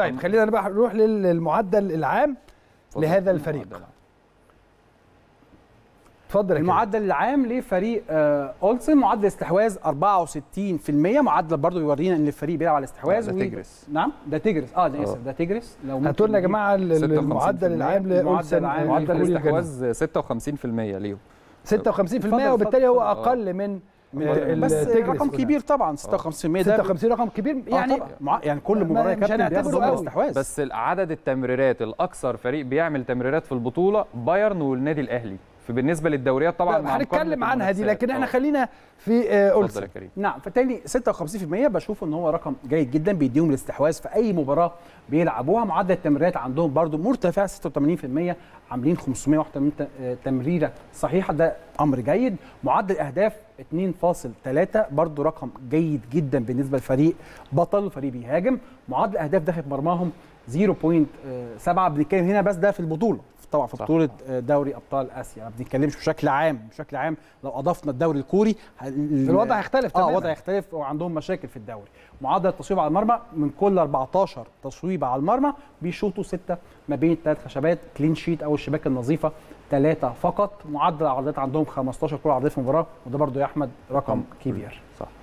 طيب خلينا بقى نروح للمعدل العام لهذا الفريق. اتفضل. المعدل العام لفريق اولسن معدل استحواذ 64%، معدل برضه بيورينا ان الفريق بيلعب على الاستحواذ. ده تجرس. نعم ده تجرس. انا اسف ده تجرس. لو هاتوا لنا يا جماعه المعدل العام لاولسن. معدل الاستحواذ 56% ليهم، 56%، وبالتالي هو اقل من بس رقم كبير طبعا. 56% ده 56 رقم كبير يعني. يعني كل مباراه يا كابتن بياخدوا الاستحواذ. بس عدد التمريرات الاكثر فريق بيعمل تمريرات في البطوله بايرن والنادي الاهلي، فبالنسبه للدوريات طبعا هنتكلم عنها دي، لكن احنا خلينا في اولسن. نعم، فبالتالي 56% بشوف ان هو رقم جيد جدا، بيديهم الاستحواذ في اي مباراه بيلعبوها. معدل التمريرات عندهم برضو مرتفع 86%، عاملين 581 تمريره صحيحه، ده امر جيد. معدل اهداف 2.3 برضو رقم جيد جدا بالنسبه لفريق بطل وفريق بيهاجم. معدل اهداف داخل مرماهم 0.7. بنتكلم هنا بس ده في البطوله، طبعا في بطوله دوري ابطال اسيا، ما بنتكلمش بشكل عام. بشكل عام لو اضفنا الدوري الكوري الوضع هيختلف تماما. الوضع هيختلف وعندهم مشاكل في الدوري. معدل التصويب على المرمى، من كل 14 تصويبه على المرمى بيشوطوا 6 ما بين 3 خشبات، كلين شيت او الشباك النظيفه 3 فقط. معدل العرضيات عندهم 15 كره عرضيه في المباراه، وده برضو يا احمد رقم كبير. صح.